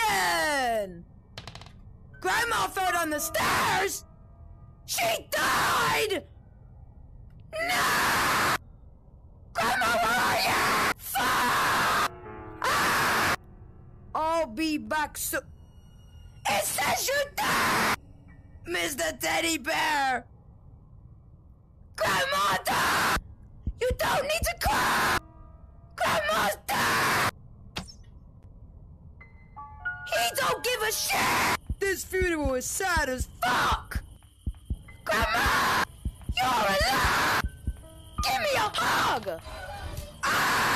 again! Grandma fell down the stairs! She died! No! Grandma, where are you? Fuck! Ah! I'll be back soon. It says you're dead! Mr. Teddy Bear! Grandma died! You don't need to cry! Grandma's dead! He don't give a shit! This funeral is sad as fuck! Grandma! You're alive! Give me a hug! Ah!